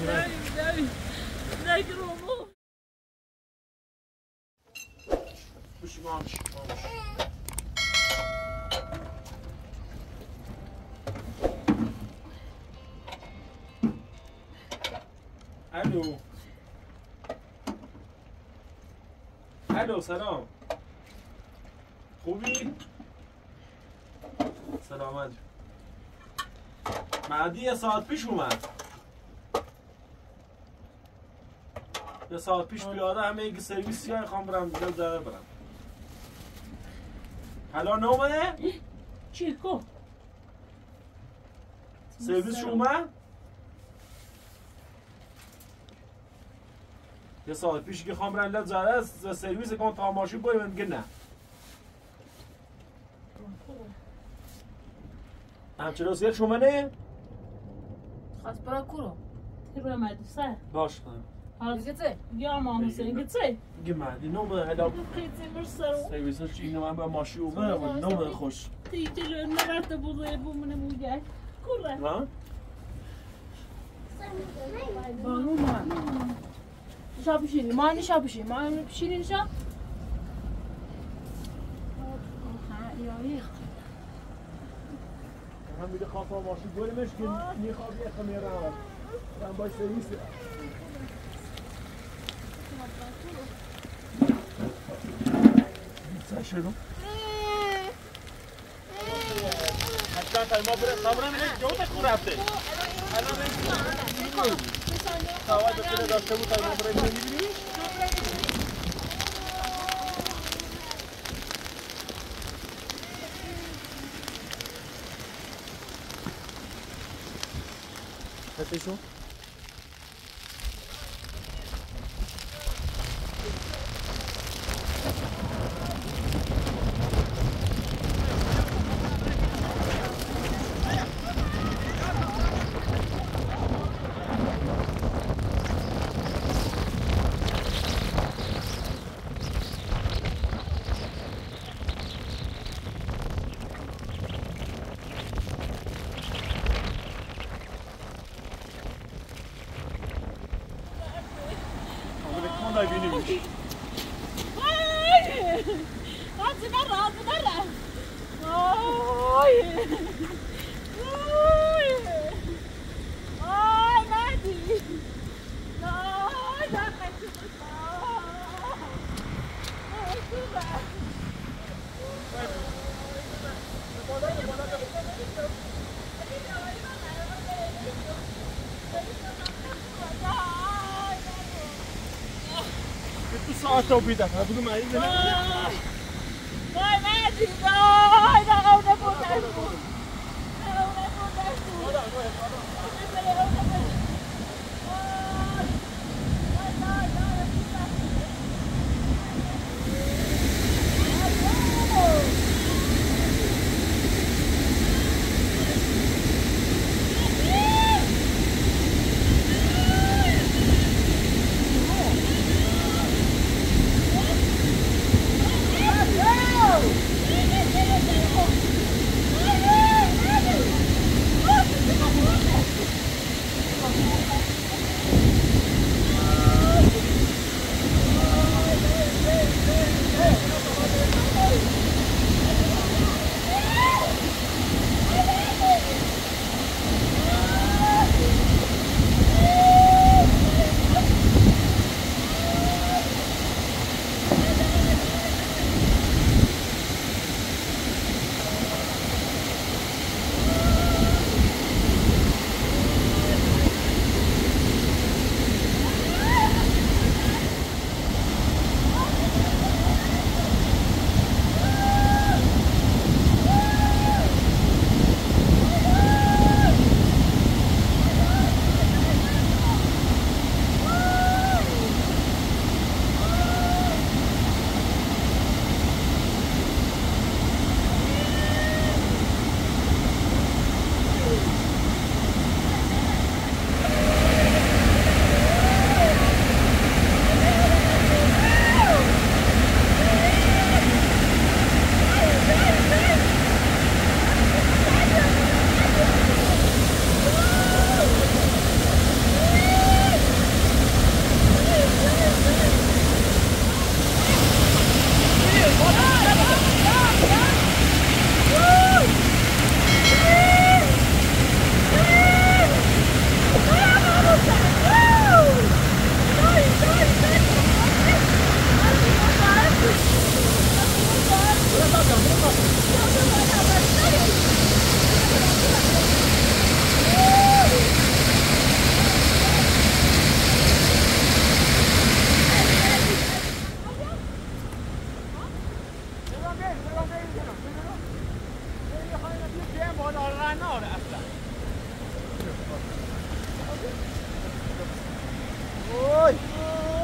الو الو سلام خوبی؟ سلامت مهدی یه ساعت پیش اومد یه ساعت پیش بیاده همه یک سرویسی های خوام برم دیگه داره برم حالا نومه؟ چی کو؟ سرویس اومد؟ یه ساعت پیش که خوام برم زده است سرویس کن تا ماشین باید من دیگه نه همچنان سیر شما نه؟ خواست برای کرو تیرو مدرسه باش کنم Gdzie? Ja mam sen, gdzie? Gdzie نومه هلا سرویسش اینو من با ماشین اومد و نومه خوش تیجلو نرفته بوده بومونه موگه کره ها؟ بانو ما نشا بشینی ما نشا بشینی ما بشینی نشا هم میده خواه ماشین گلمش که میخواد یه خمیره هم باش سرویسه شنو؟ حتی ما برم اینه جو تکو رفته الان این سواد بکنه داشته بود ما برم اینه میبینی؟ هستیشون؟ تو بیدم بگو من این وای مهدی وای نه بود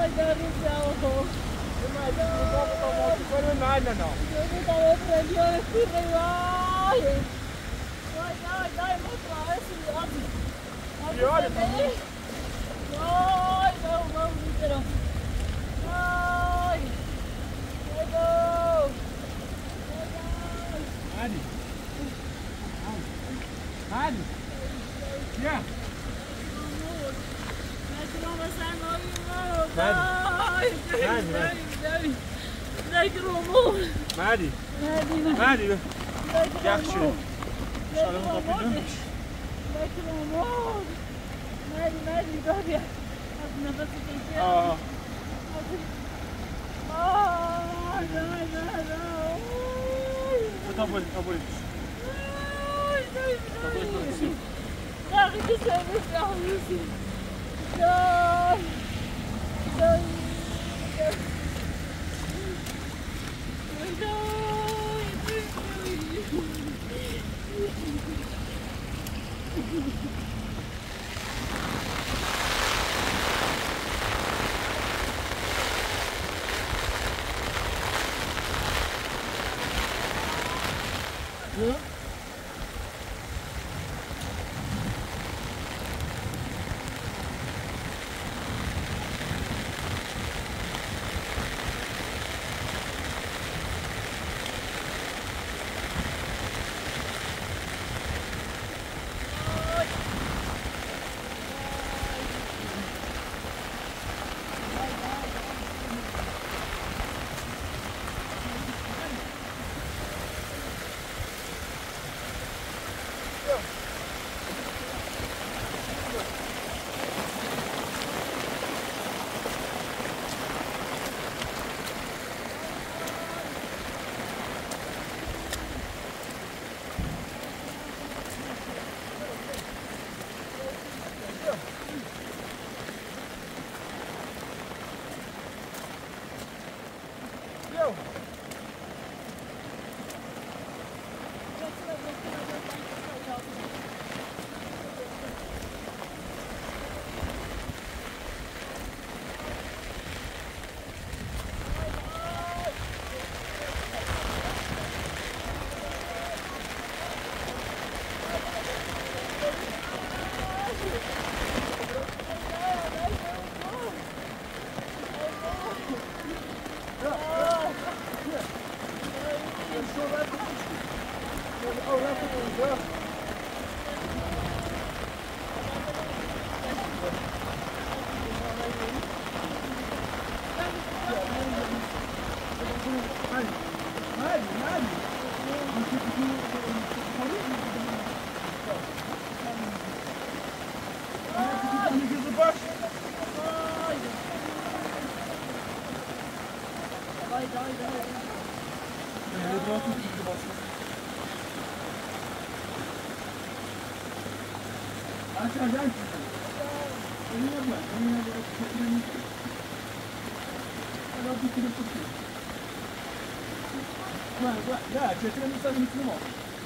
Mehdi. Mehdi. Yaxşı. Şalımı kapıydın. Mehdi, dur ya. Nefes çekiyor. Kabul. Ja, çetenin üstüne mutlu mu?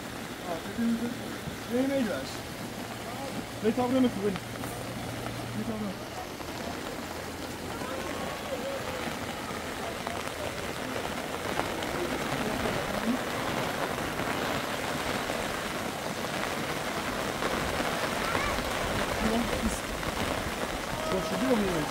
Çetenin üstüne neyime gidiyoruz? Ne tavrı mı kuvvet? Ne tavrı? Koşuyor muyuz?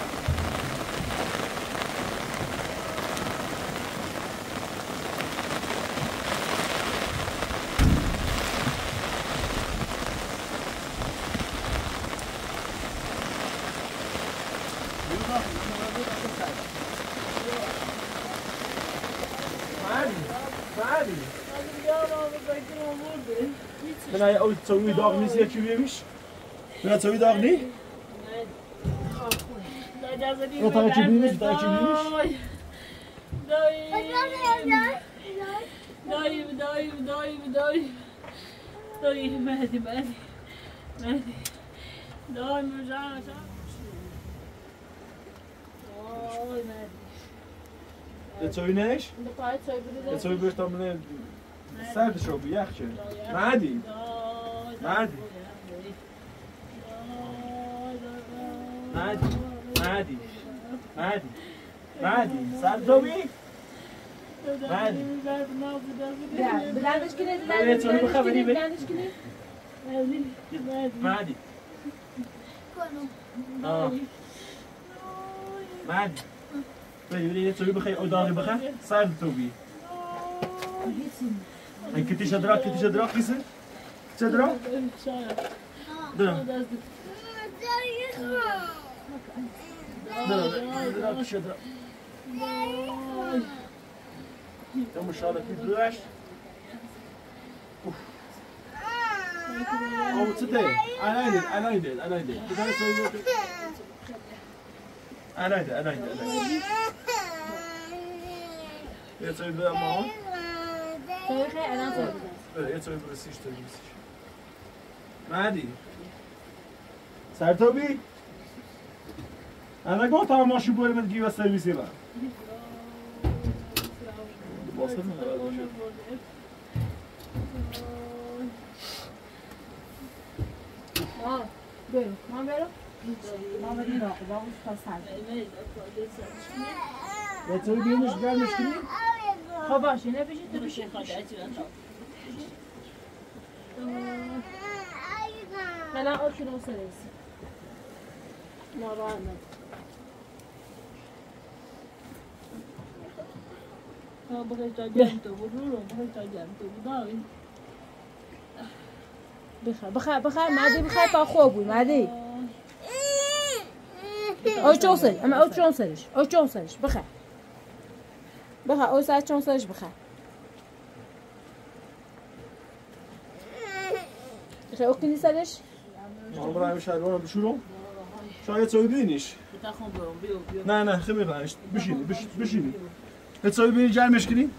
Ben je ooit zo'n dag niet zegt je weer eens? Ben dat zo'n dag niet? Wat had je niet? Wat had je niet? Mehdi. Dat zou je neus? Dat zou je best dan meneer. Staat er zo op een jachtje. Mehdi. Mehdi. مهدی سر توبی مهدی بلندش کنید مهدی مهدی بری یه توبی بخیر اداغی بخیر سر توبی این کتیش ادراک کسی؟ چه ادراک؟ درم ادراکش ادراک تمام شاله في بلاش او today I like it بدنا نسوي I like it يا تسوي بلا ما هون تاريخي انا يا تسوي برسيش مهدي سرتوبي انا قلت ما شو بقول من تجيب السيرفيس يلا برو ما برو ما بدي راقب ما مش فصل يا تسوي بينش قال مشكلة خب باشه نه بشید تو بشید الان اوکی رو سرسی ناراحت بخیر تا جمع تو برو بخیر تا جمع تو بداوی بخیر مهدی بخیر تا خوب بود مهدی او چون سرش اما او چون سرش بخیر او سر چون سرش بخیر او کنی سرش ما برای شهرمان بشورم شاید سوی بینیش نه خیلی میخوانش بشینی سوی بینی جرمش کنی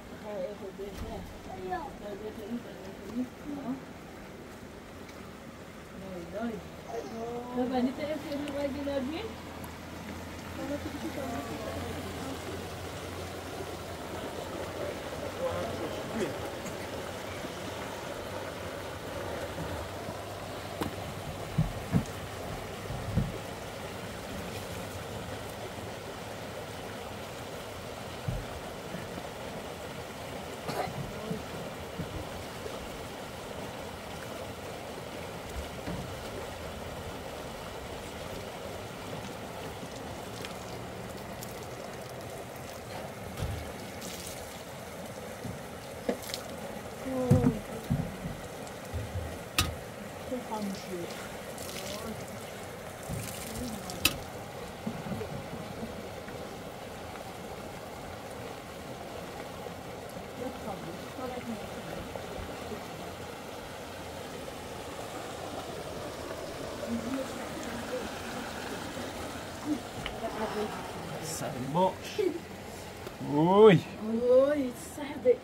باش اوی سرده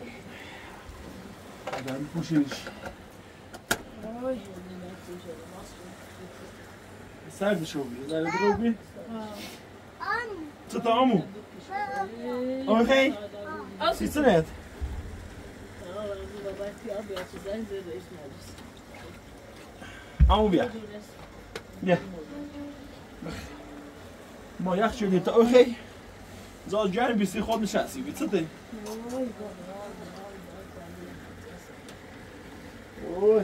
دارم پوشیش سرد شو بی داره درو بی چه تامو اوکی سیستنت امو بیا ما یخ شدی تا اوکی زاد جرم بیستی خود نشستی بی چه دی اوی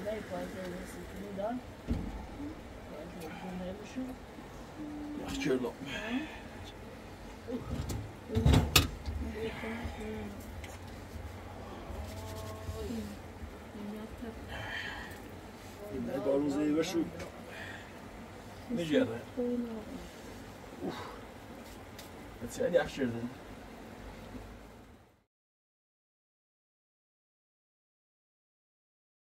یخ کردم نه باروزه بشو میجره بس يعني يخ کردن